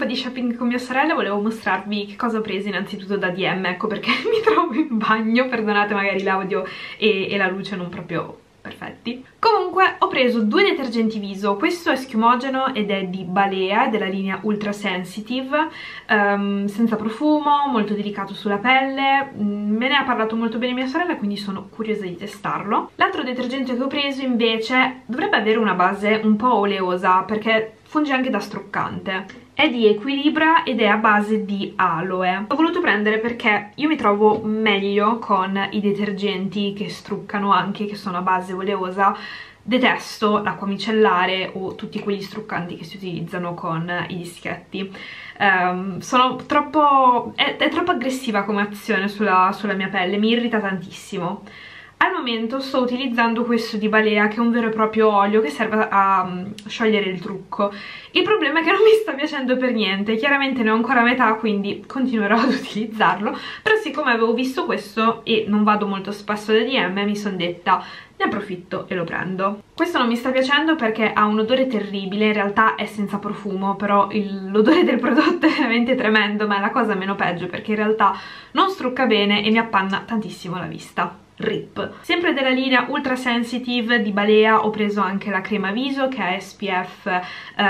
di shopping con mia sorella volevo mostrarvi che cosa ho preso innanzitutto da DM, ecco perché mi trovo in bagno, perdonate magari l'audio e la luce non proprio perfetti. Comunque ho preso 2 detergenti viso, questo è schiumogeno ed è di Balea, della linea Ultra Sensitive, senza profumo, molto delicato sulla pelle, me ne ha parlato molto bene mia sorella, quindi sono curiosa di testarlo. L'altro detergente che ho preso invece dovrebbe avere una base un po' oleosa perché funge anche da struccante. È di Equilibra ed è a base di aloe. L'ho voluto prendere perché io mi trovo meglio con i detergenti che struccano anche, che sono a base oleosa. Detesto l'acqua micellare o tutti quegli struccanti che si utilizzano con i dischetti. Sono troppo... è troppo aggressiva come azione sulla mia pelle, mi irrita tantissimo. Al momento sto utilizzando questo di Balea che è un vero e proprio olio che serve a sciogliere il trucco. Il problema è che non mi sta piacendo per niente, chiaramente ne ho ancora metà quindi continuerò ad utilizzarlo, però siccome avevo visto questo e non vado molto spesso da DM mi sono detta ne approfitto e lo prendo. Questo non mi sta piacendo perché ha un odore terribile, in realtà è senza profumo, però l'odore del prodotto è veramente tremendo, ma è la cosa meno peggio perché in realtà non strucca bene e mi appanna tantissimo la vista. RIP. Sempre della linea Ultra Sensitive di Balea ho preso anche la crema viso che è SPF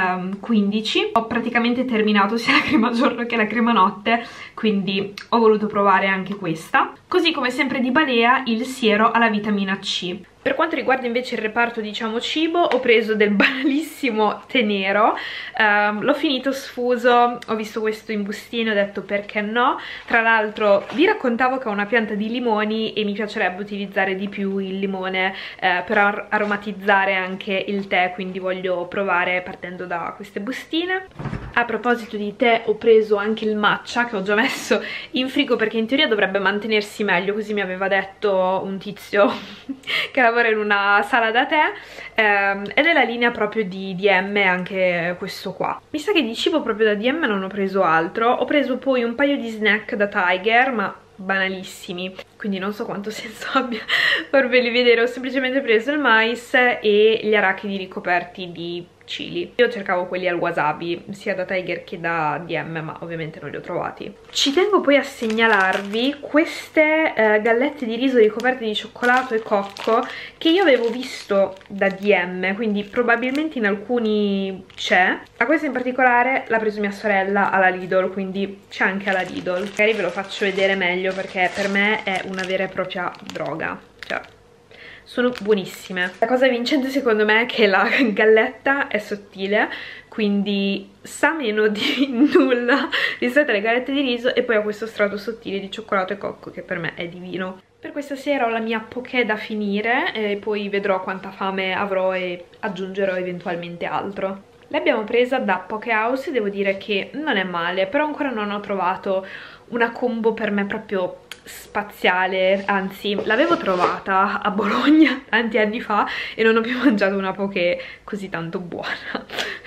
15. Ho praticamente terminato sia la crema giorno che la crema notte, quindi ho voluto provare anche questa. Così come sempre di Balea il siero alla vitamina C. Per quanto riguarda invece il reparto diciamo cibo ho preso del banalissimo tè nero, l'ho finito sfuso, ho visto questo in bustino e ho detto perché no. Tra l'altro vi raccontavo che ho una pianta di limoni e mi piacerebbe utilizzare di più il limone per aromatizzare anche il tè, quindi voglio provare partendo da queste bustine. A proposito di tè ho preso anche il matcha che ho già messo in frigo perché in teoria dovrebbe mantenersi meglio, così mi aveva detto un tizio che lavora in una sala da tè, ed è la linea proprio di DM anche questo qua. Mi sa che di cibo proprio da DM non ho preso altro, ho preso poi un paio di snack da Tiger ma banalissimi, quindi non so quanto senso abbia farveli vedere. Ho semplicemente preso il mais e gli arachidi ricoperti di chili. Io cercavo quelli al wasabi sia da Tiger che da DM ma ovviamente non li ho trovati. Ci tengo poi a segnalarvi queste gallette di riso ricoperte di cioccolato e cocco che io avevo visto da DM, quindi probabilmente in alcuni c'è. A questa in particolare l'ha preso mia sorella alla Lidl, quindi c'è anche alla Lidl. Magari ve lo faccio vedere meglio perché per me è una vera e propria droga, cioè sono buonissime. La cosa vincente secondo me è che la galletta è sottile, quindi sa meno di nulla rispetto alle gallette di riso e poi ha questo strato sottile di cioccolato e cocco che per me è divino. Per questa sera ho la mia poké da finire e poi vedrò quanta fame avrò e aggiungerò eventualmente altro. L'abbiamo presa da Poké House e devo dire che non è male, però ancora non ho trovato una combo per me proprio spaziale, anzi l'avevo trovata a Bologna tanti anni fa e non ho più mangiato una poké così tanto buona.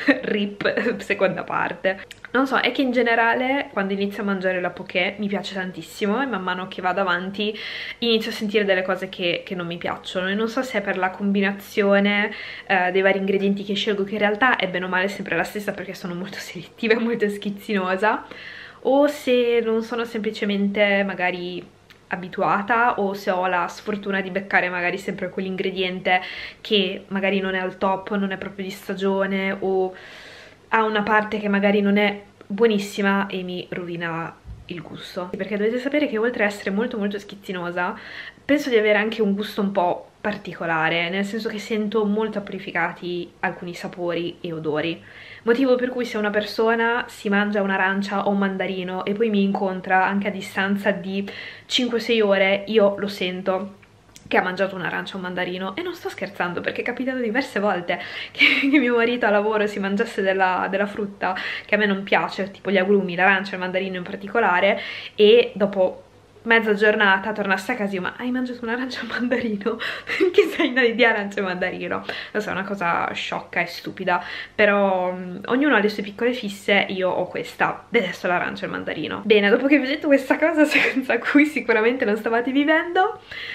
RIP seconda parte. Non so, è che in generale quando inizio a mangiare la poké mi piace tantissimo e man mano che vado avanti inizio a sentire delle cose che non mi piacciono e non so se è per la combinazione dei vari ingredienti che scelgo, che in realtà è bene o male sempre la stessa perché sono molto selettiva e molto schizzinosa, o se non sono semplicemente magari abituata o se ho la sfortuna di beccare magari sempre quell'ingrediente che magari non è al top, non è proprio di stagione o ha una parte che magari non è buonissima e mi rovina il gusto. Perché dovete sapere che oltre ad essere molto molto schizzinosa penso di avere anche un gusto un po' particolare, nel senso che sento molto amplificati alcuni sapori e odori, motivo per cui se una persona si mangia un'arancia o un mandarino e poi mi incontra anche a distanza di 5-6 ore, io lo sento che ha mangiato un'arancia o un mandarino, e non sto scherzando perché è capitato diverse volte che mio marito a lavoro si mangiasse della frutta che a me non piace, tipo gli agrumi, l'arancia e il mandarino in particolare, e dopo mezza giornata tornasse a casa e io: ma hai mangiato un'arancia e un mandarino? Che sei di arancia e mandarino? Lo so, è una cosa sciocca e stupida, però ognuno ha le sue piccole fisse, io ho questa, detesto l'arancia e il mandarino. Bene, dopo che vi ho detto questa cosa senza cui sicuramente non stavate vivendo,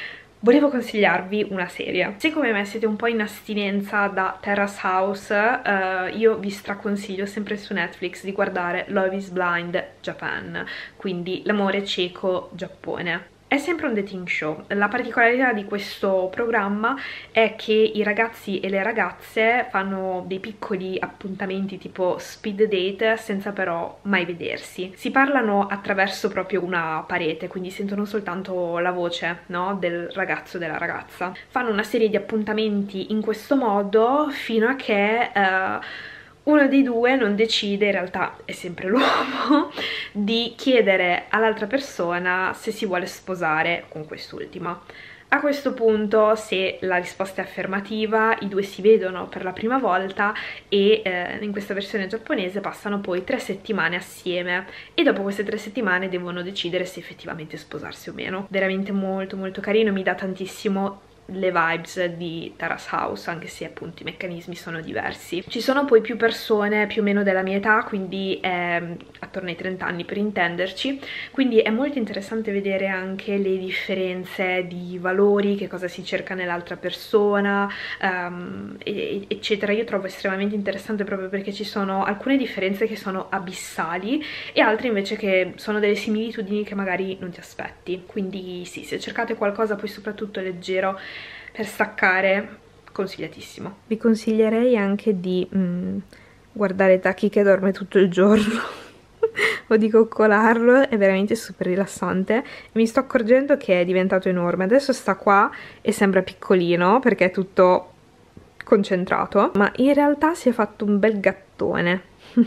volevo consigliarvi una serie. Se come me siete un po' in astinenza da Terrace House, io vi straconsiglio sempre su Netflix di guardare Love is Blind Japan, quindi l'amore cieco Giappone. È sempre un dating show. La particolarità di questo programma è che i ragazzi e le ragazze fanno dei piccoli appuntamenti tipo speed date senza però mai vedersi. Si parlano attraverso proprio una parete, quindi sentono soltanto la voce, no, del ragazzo o della ragazza. Fanno una serie di appuntamenti in questo modo fino a che uno dei due non decide, in realtà è sempre l'uomo, di chiedere all'altra persona se si vuole sposare con quest'ultima. A questo punto, se la risposta è affermativa, i due si vedono per la prima volta e in questa versione giapponese passano poi 3 settimane assieme e dopo queste 3 settimane devono decidere se effettivamente sposarsi o meno. Veramente molto molto carino, mi dà tantissimo le vibes di Terrace House, anche se appunto i meccanismi sono diversi. Ci sono poi più persone più o meno della mia età, quindi attorno ai 30 anni per intenderci, quindi è molto interessante vedere anche le differenze di valori, che cosa si cerca nell'altra persona, eccetera. Io trovo estremamente interessante proprio perché ci sono alcune differenze che sono abissali e altre invece che sono delle similitudini che magari non ti aspetti. Quindi sì, se cercate qualcosa poi soprattutto leggero per staccare, consigliatissimo. Vi consiglierei anche di guardare Taki che dorme tutto il giorno o di coccolarlo, è veramente super rilassante. Mi sto accorgendo che è diventato enorme, adesso sta qua e sembra piccolino perché è tutto concentrato, ma in realtà si è fatto un bel gattone.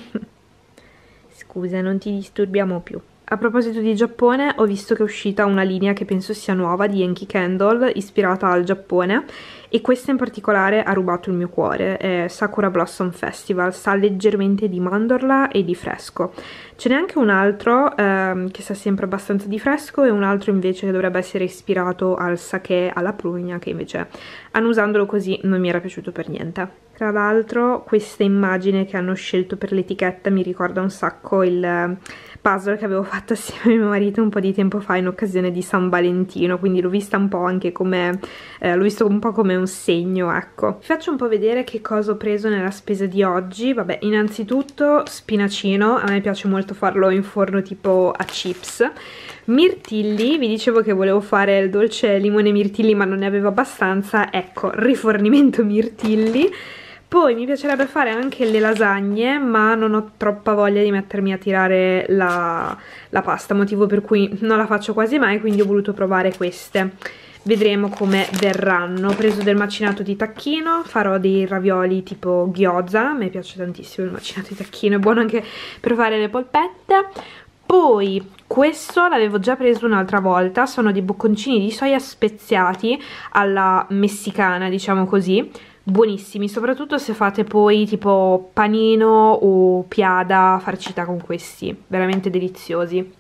Scusa, non ti disturbiamo più. A proposito di Giappone, ho visto che è uscita una linea che penso sia nuova di Yankee Candle, ispirata al Giappone, e questa in particolare ha rubato il mio cuore. È Sakura Blossom Festival, sa leggermente di mandorla e di fresco. Ce n'è anche un altro che sa sempre abbastanza di fresco e un altro invece che dovrebbe essere ispirato al sake alla prugna, che invece annusandolo così non mi era piaciuto per niente. Tra l'altro questa immagine che hanno scelto per l'etichetta mi ricorda un sacco il puzzle che avevo fatto assieme a mio marito un po' di tempo fa in occasione di San Valentino, quindi l'ho vista un po' anche come l'ho visto un po' come un segno, ecco. Vi faccio un po' vedere che cosa ho preso nella spesa di oggi. Vabbè, innanzitutto spinacino, a me piace molto farlo in forno tipo a chips. Mirtilli, vi dicevo che volevo fare il dolce limone mirtilli ma non ne avevo abbastanza, ecco, rifornimento mirtilli. Poi mi piacerebbe fare anche le lasagne, ma non ho troppa voglia di mettermi a tirare la pasta, motivo per cui non la faccio quasi mai, quindi ho voluto provare queste. Vedremo come verranno. Ho preso del macinato di tacchino, farò dei ravioli tipo gyoza, a me piace tantissimo il macinato di tacchino, è buono anche per fare le polpette. Poi questo l'avevo già preso un'altra volta, sono dei bocconcini di soia speziati alla messicana, diciamo così, buonissimi, soprattutto se fate poi tipo panino o piada farcita con questi, veramente deliziosi.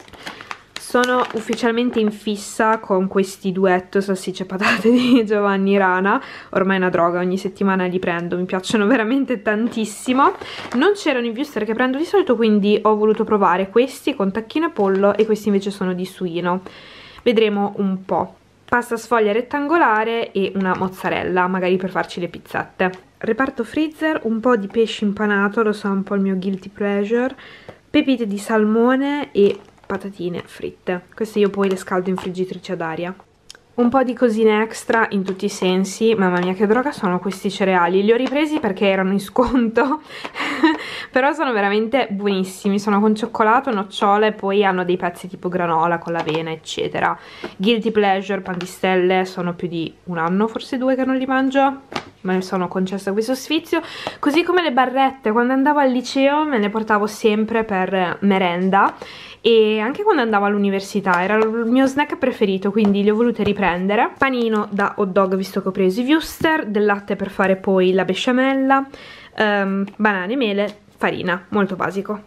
Sono ufficialmente in fissa con questi duetto salsicce e patate di Giovanni Rana, ormai è una droga, ogni settimana li prendo, mi piacciono veramente tantissimo. Non c'erano i Wuster che prendo di solito, quindi ho voluto provare questi con tacchino e pollo e questi invece sono di suino. Vedremo un po'. Pasta sfoglia rettangolare e una mozzarella, magari per farci le pizzette. Reparto freezer, un po' di pesce impanato, lo so, un po' il mio guilty pleasure, pepite di salmone e patatine fritte. Queste io poi le scaldo in friggitrice ad aria. Un po' di cosine extra in tutti i sensi, mamma mia che droga sono questi cereali, li ho ripresi perché erano in sconto, però sono veramente buonissimi, sono con cioccolato, nocciole e poi hanno dei pezzi tipo granola con l'avena eccetera. Guilty pleasure, pan di stelle, sono più di un anno, forse 2 che non li mangio, me ne sono concessa questo sfizio, così come le barrette, quando andavo al liceo me ne portavo sempre per merenda e anche quando andavo all'università era il mio snack preferito, quindi li ho volute riprendere. Panino da hot dog visto che ho preso i Wuster, del latte per fare poi la besciamella, banane, mele, farina, molto basico.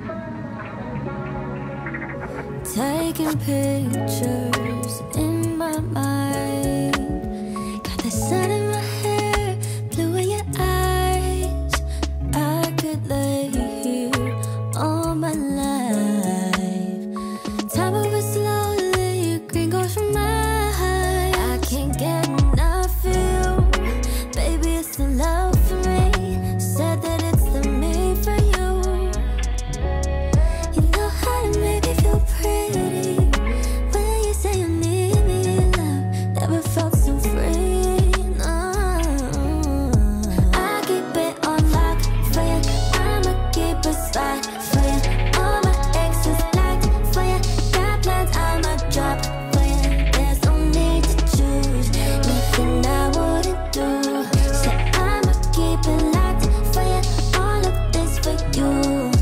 Taking pictures in my my mind. Got the sun in my hair, blue in your eyes. I could lay here all my life. Time moves slowly, green goes from my high. I can't get enough of you, baby, it's the love for me. Said that it's the me for you. You know how to make me feel pretty when you say you need me, love. Never felt so free, no. I keep it on lock for you. I'ma keep a spot for you. All my exes locked for you. Got plans, I'ma drop for you. There's no need to choose, nothing I wouldn't do. So I'ma keep it locked for you. All of this for you,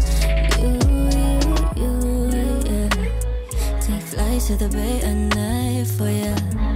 yeah. Take flights to the bay at night for you.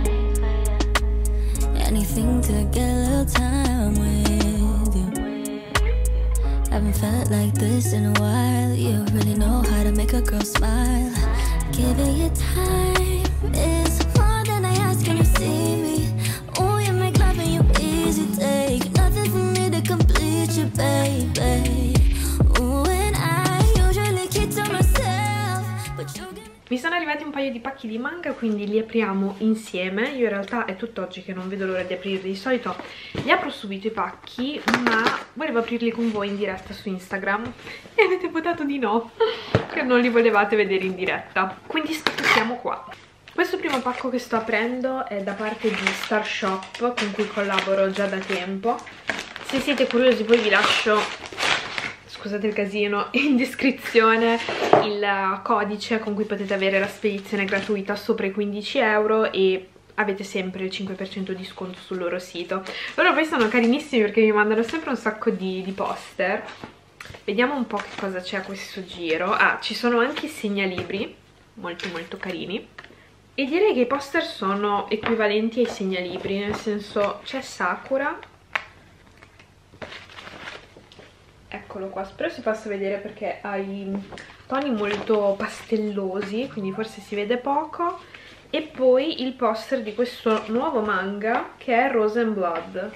Anything to get a little time with you. Haven't felt like this in a while. You really know how to make a girl smile. Giving you time is more than I ask. Can you see me? Oh, you make loving you easy. Take nothing for me to complete you, baby. Ooh, and I usually keep to myself, but you give me. Mi sono arrivati un paio di pacchi di manga, quindi li apriamo insieme. Io in realtà è tutt'oggi che non vedo l'ora di aprirli. Di solito li apro subito i pacchi, ma volevo aprirli con voi in diretta su Instagram e avete votato di no, che non li volevate vedere in diretta. Quindi siamo qua. Questo primo pacco che sto aprendo è da parte di Star Shop, con cui collaboro già da tempo. Se siete curiosi poi vi lascio, scusate il casino, in descrizione il codice con cui potete avere la spedizione gratuita sopra i 15 euro e avete sempre il 5% di sconto sul loro sito. Loro poi sono carinissimi perché mi mandano sempre un sacco di poster. Vediamo un po' che cosa c'è a questo giro. Ah, ci sono anche i segnalibri, molto molto carini. E direi che i poster sono equivalenti ai segnalibri, nel senso c'è Sakura. Eccolo qua, spero si possa vedere perché ha i toni molto pastellosi, quindi forse si vede poco. E poi il poster di questo nuovo manga che è Rose and Blood.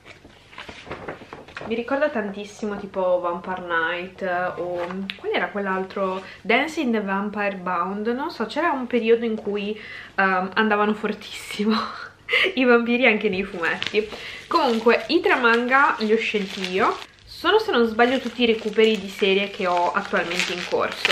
Mi ricorda tantissimo tipo Vampire Night o qual era quell'altro? Dancing the Vampire Bound, non so, c'era un periodo in cui andavano fortissimo i vampiri anche nei fumetti. Comunque i tre manga li ho scelti io. Sono, se non sbaglio, tutti i recuperi di serie che ho attualmente in corso.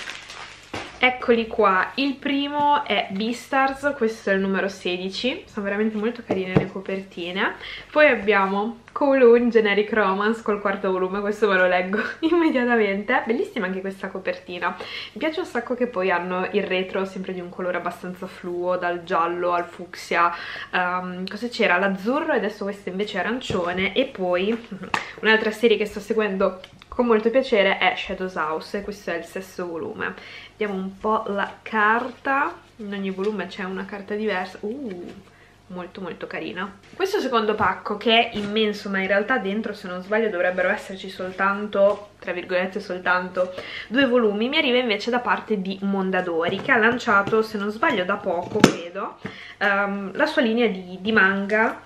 Eccoli qua, il primo è Beastars, questo è il numero 16, sono veramente molto carine le copertine. Poi abbiamo Kowloon Generic Romance col quarto volume, questo ve lo leggo immediatamente. Bellissima anche questa copertina. Mi piace un sacco che poi hanno il retro sempre di un colore abbastanza fluo, dal giallo al fucsia. Cosa c'era? L'azzurro e adesso questo invece è arancione. E poi un'altra serie che sto seguendo con molto piacere è Shadows House, e questo è il sesto volume. Vediamo un po' la carta. In ogni volume c'è una carta diversa. Molto molto carina. Questo secondo pacco, che è immenso, ma in realtà dentro, se non sbaglio, dovrebbero esserci soltanto, tra virgolette soltanto, 2 volumi, mi arriva invece da parte di Mondadori, che ha lanciato, se non sbaglio da poco credo, la sua linea di manga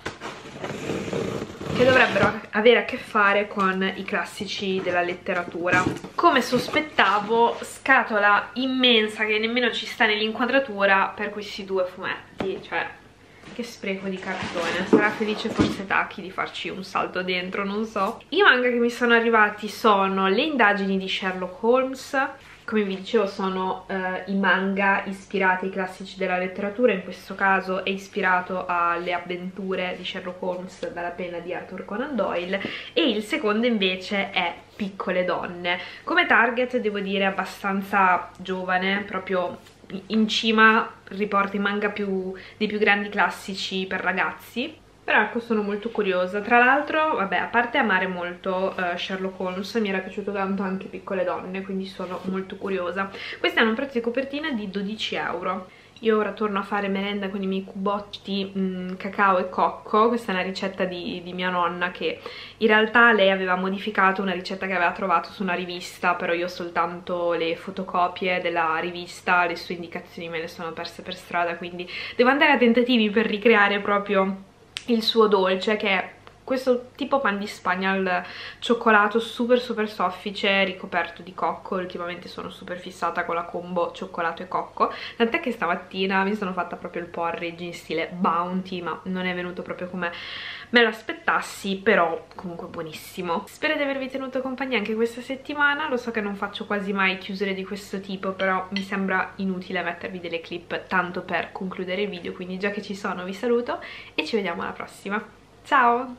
che dovrebbero avere a che fare con i classici della letteratura. Come sospettavo, scatola immensa che nemmeno ci sta nell'inquadratura per questi 2 fumetti, cioè che spreco di cartone. Sarà felice forse Taki di farci un salto dentro, non so. I manga che mi sono arrivati sono Le indagini di Sherlock Holmes. Come vi dicevo, sono i manga ispirati ai classici della letteratura. In questo caso è ispirato alle avventure di Sherlock Holmes dalla penna di Arthur Conan Doyle. E il secondo invece è Piccole donne. Come target devo dire abbastanza giovane, proprio in cima riporta i manga dei più grandi classici per ragazzi. Però ecco, sono molto curiosa. Tra l'altro, vabbè, a parte amare molto Sherlock Holmes, mi era piaciuto tanto anche Piccole donne, quindi sono molto curiosa. Questi hanno un prezzo di copertina di 12 euro. Io ora torno a fare merenda con i miei cubotti cacao e cocco. Questa è una ricetta di mia nonna, che in realtà lei aveva modificato una ricetta che aveva trovato su una rivista, però io ho soltanto le fotocopie della rivista, le sue indicazioni me le sono perse per strada, quindi devo andare a tentativi per ricreare proprio il suo dolce, che è questo tipo pan di Spagna al cioccolato super super soffice ricoperto di cocco. Ultimamente sono super fissata con la combo cioccolato e cocco, tant'è che stamattina mi sono fatta proprio il porridge in stile Bounty, ma non è venuto proprio come me lo aspettassi, però comunque buonissimo. Spero di avervi tenuto compagnia anche questa settimana. Lo so che non faccio quasi mai chiusure di questo tipo, però mi sembra inutile mettervi delle clip tanto per concludere il video, quindi già che ci sono vi saluto e ci vediamo alla prossima. Ciao!